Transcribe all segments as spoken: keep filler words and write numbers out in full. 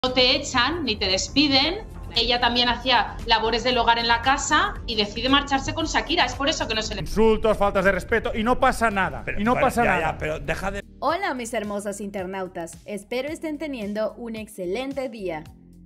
No te echan ni te despiden. Ella también hacía labores del hogar en la casa y decide marcharse con Shakira. Es por eso que no se le... Insultos, faltas de respeto y no pasa nada. Pero, y no bueno, pasa ya, nada. ya, pero deja de... Hola mis hermosas internautas, espero estén teniendo un excelente día.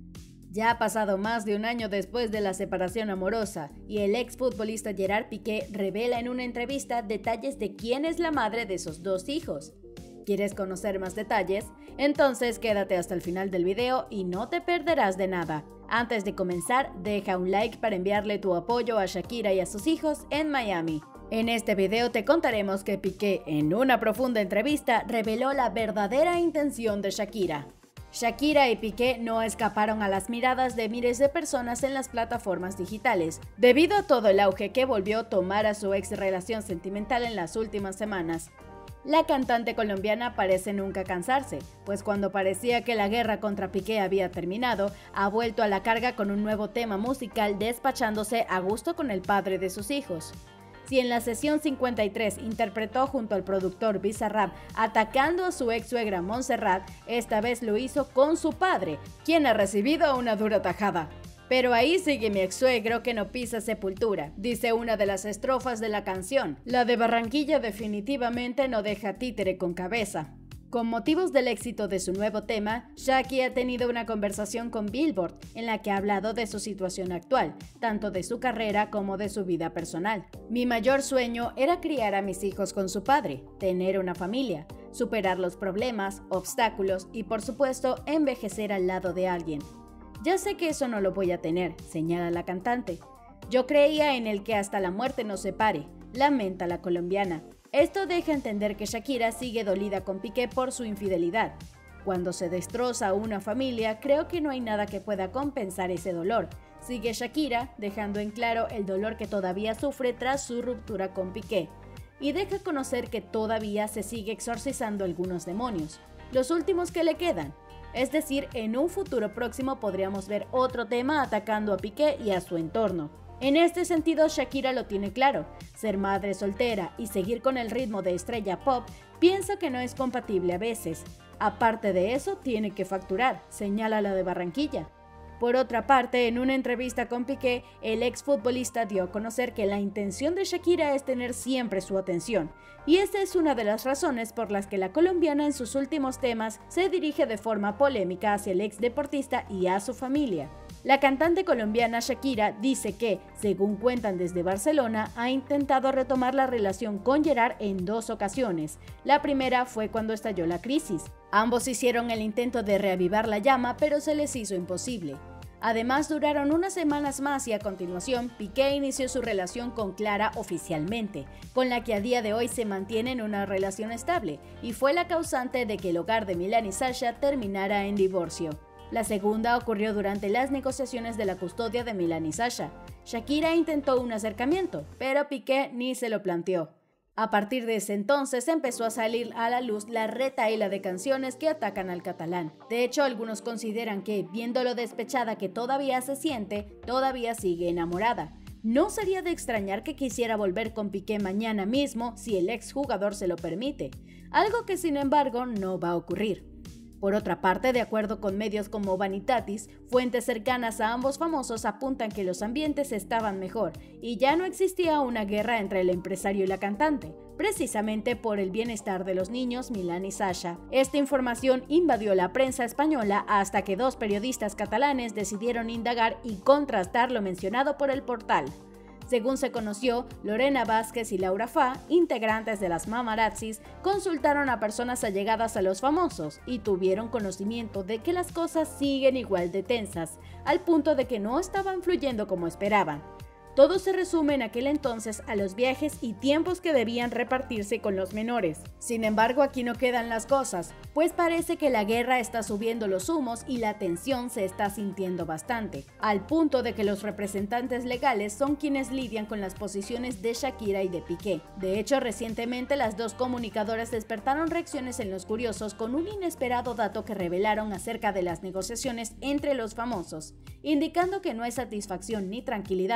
Ya ha pasado más de un año después de la separación amorosa y el exfutbolista Gerard Piqué revela en una entrevista detalles de quién es la madre de sus dos hijos. ¿Quieres conocer más detalles? Entonces quédate hasta el final del video y no te perderás de nada. Antes de comenzar, deja un like para enviarle tu apoyo a Shakira y a sus hijos en Miami. En este video te contaremos que Piqué, en una profunda entrevista, reveló la verdadera intención de Shakira. Shakira y Piqué no escaparon a las miradas de miles de personas en las plataformas digitales, debido a todo el auge que volvió a tomar a su ex relación sentimental en las últimas semanas. La cantante colombiana parece nunca cansarse, pues cuando parecía que la guerra contra Piqué había terminado, ha vuelto a la carga con un nuevo tema musical despachándose a gusto con el padre de sus hijos. Si en la sesión cincuenta y tres interpretó junto al productor Bizarrap atacando a su ex suegra Montserrat, esta vez lo hizo con su padre, quien ha recibido una dura tajada. Pero ahí sigue mi ex suegro que no pisa sepultura, dice una de las estrofas de la canción. La de Barranquilla definitivamente no deja títere con cabeza. Con motivos del éxito de su nuevo tema, Shakira ha tenido una conversación con Billboard en la que ha hablado de su situación actual, tanto de su carrera como de su vida personal. Mi mayor sueño era criar a mis hijos con su padre, tener una familia, superar los problemas, obstáculos y por supuesto envejecer al lado de alguien. Ya sé que eso no lo voy a tener, señala la cantante. Yo creía en el que hasta la muerte nos separe, lamenta la colombiana. Esto deja entender que Shakira sigue dolida con Piqué por su infidelidad. Cuando se destroza una familia, creo que no hay nada que pueda compensar ese dolor. Sigue Shakira, dejando en claro el dolor que todavía sufre tras su ruptura con Piqué. Y deja conocer que todavía se sigue exorcizando algunos demonios, los últimos que le quedan. Es decir, en un futuro próximo podríamos ver otro tema atacando a Piqué y a su entorno. En este sentido, Shakira lo tiene claro, ser madre soltera y seguir con el ritmo de estrella pop piensa que no es compatible a veces. Aparte de eso, tiene que facturar, señala la de Barranquilla. Por otra parte, en una entrevista con Piqué, el exfutbolista dio a conocer que la intención de Shakira es tener siempre su atención, y esa es una de las razones por las que la colombiana en sus últimos temas se dirige de forma polémica hacia el exdeportista y a su familia. La cantante colombiana Shakira dice que, según cuentan desde Barcelona, ha intentado retomar la relación con Gerard en dos ocasiones. La primera fue cuando estalló la crisis. Ambos hicieron el intento de reavivar la llama, pero se les hizo imposible. Además, duraron unas semanas más y a continuación, Piqué inició su relación con Clara oficialmente, con la que a día de hoy se mantiene en una relación estable, y fue la causante de que el hogar de Milán y Sasha terminara en divorcio. La segunda ocurrió durante las negociaciones de la custodia de Milán y Sasha. Shakira intentó un acercamiento, pero Piqué ni se lo planteó. A partir de ese entonces empezó a salir a la luz la retahíla de canciones que atacan al catalán. De hecho, algunos consideran que, viendo lo despechada que todavía se siente, todavía sigue enamorada. No sería de extrañar que quisiera volver con Piqué mañana mismo si el exjugador se lo permite, algo que sin embargo no va a ocurrir. Por otra parte, de acuerdo con medios como Vanitatis, fuentes cercanas a ambos famosos apuntan que los ambientes estaban mejor y ya no existía una guerra entre el empresario y la cantante, precisamente por el bienestar de los niños Milán y Sasha. Esta información invadió la prensa española hasta que dos periodistas catalanes decidieron indagar y contrastar lo mencionado por el portal. Según se conoció, Lorena Vázquez y Laura Fa, integrantes de las Mamarazzis, consultaron a personas allegadas a los famosos y tuvieron conocimiento de que las cosas siguen igual de tensas, al punto de que no estaban fluyendo como esperaban. Todo se resume en aquel entonces a los viajes y tiempos que debían repartirse con los menores. Sin embargo, aquí no quedan las cosas, pues parece que la guerra está subiendo los humos y la tensión se está sintiendo bastante, al punto de que los representantes legales son quienes lidian con las posiciones de Shakira y de Piqué. De hecho, recientemente las dos comunicadoras despertaron reacciones en los curiosos con un inesperado dato que revelaron acerca de las negociaciones entre los famosos, indicando que no hay satisfacción ni tranquilidad con las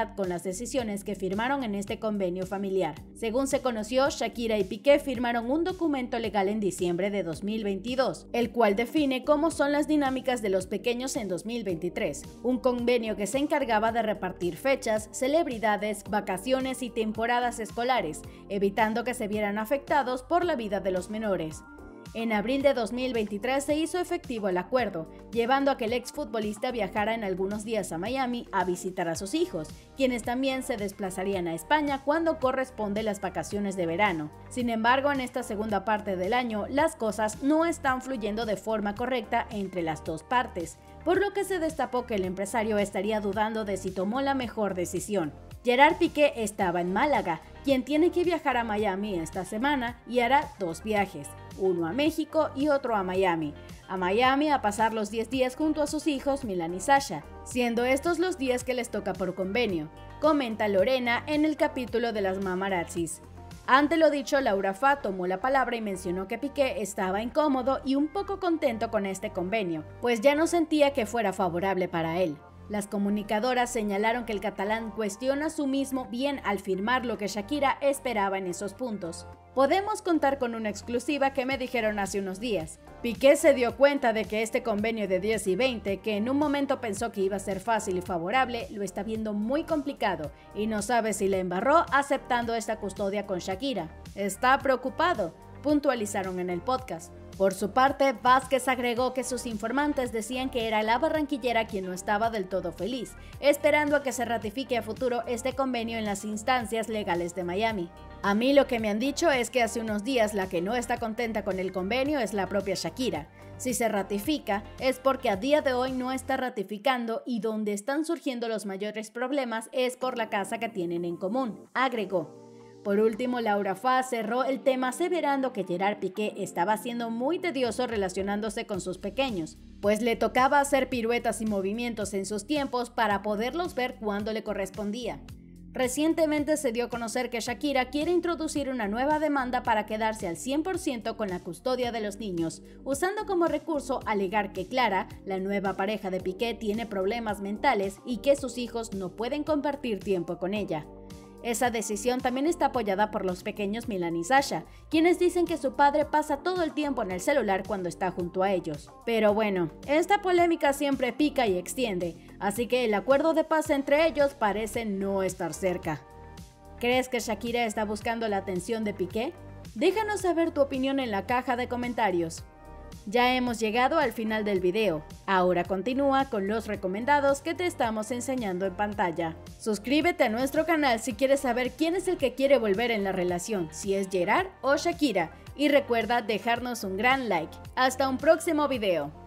decisiones que firmaron en este convenio familiar. Según se conoció, Shakira y Piqué firmaron un documento legal en diciembre de dos mil veintidós, el cual define cómo son las dinámicas de los pequeños en dos mil veintitrés, un convenio que se encargaba de repartir fechas, celebridades, vacaciones y temporadas escolares, evitando que se vieran afectados por la vida de los menores. En abril de dos mil veintitrés se hizo efectivo el acuerdo, llevando a que el exfutbolista viajara en algunos días a Miami a visitar a sus hijos, quienes también se desplazarían a España cuando corresponde las vacaciones de verano. Sin embargo, en esta segunda parte del año, las cosas no están fluyendo de forma correcta entre las dos partes, por lo que se destapó que el empresario estaría dudando de si tomó la mejor decisión. Gerard Piqué estaba en Málaga, quien tiene que viajar a Miami esta semana y hará dos viajes, uno a México y otro a Miami. A Miami a pasar los diez días junto a sus hijos Milan y Sasha, siendo estos los días que les toca por convenio, comenta Lorena en el capítulo de las mamarazzis. Ante lo dicho, Laura Fa tomó la palabra y mencionó que Piqué estaba incómodo y un poco contento con este convenio, pues ya no sentía que fuera favorable para él. Las comunicadoras señalaron que el catalán cuestiona su mismo bien al firmar lo que Shakira esperaba en esos puntos. Podemos contar con una exclusiva que me dijeron hace unos días. Piqué se dio cuenta de que este convenio de diez y veinte, que en un momento pensó que iba a ser fácil y favorable, lo está viendo muy complicado y no sabe si le embarró aceptando esta custodia con Shakira. Está preocupado, puntualizaron en el podcast. Por su parte, Vázquez agregó que sus informantes decían que era la barranquillera quien no estaba del todo feliz, esperando a que se ratifique a futuro este convenio en las instancias legales de Miami. A mí lo que me han dicho es que hace unos días la que no está contenta con el convenio es la propia Shakira. Si se ratifica, es porque a día de hoy no está ratificando y donde están surgiendo los mayores problemas es por la casa que tienen en común, agregó. Por último, Laura Fa cerró el tema aseverando que Gerard Piqué estaba siendo muy tedioso relacionándose con sus pequeños, pues le tocaba hacer piruetas y movimientos en sus tiempos para poderlos ver cuando le correspondía. Recientemente se dio a conocer que Shakira quiere introducir una nueva demanda para quedarse al cien por ciento con la custodia de los niños, usando como recurso alegar que Clara, la nueva pareja de Piqué, tiene problemas mentales y que sus hijos no pueden compartir tiempo con ella. Esa decisión también está apoyada por los pequeños Milan y Sasha, quienes dicen que su padre pasa todo el tiempo en el celular cuando está junto a ellos. Pero bueno, esta polémica siempre pica y extiende, así que el acuerdo de paz entre ellos parece no estar cerca. ¿Crees que Shakira está buscando la atención de Piqué? Déjanos saber tu opinión en la caja de comentarios. Ya hemos llegado al final del video, ahora continúa con los recomendados que te estamos enseñando en pantalla. Suscríbete a nuestro canal si quieres saber quién es el que quiere volver en la relación, si es Gerard o Shakira, y recuerda dejarnos un gran like. Hasta un próximo video.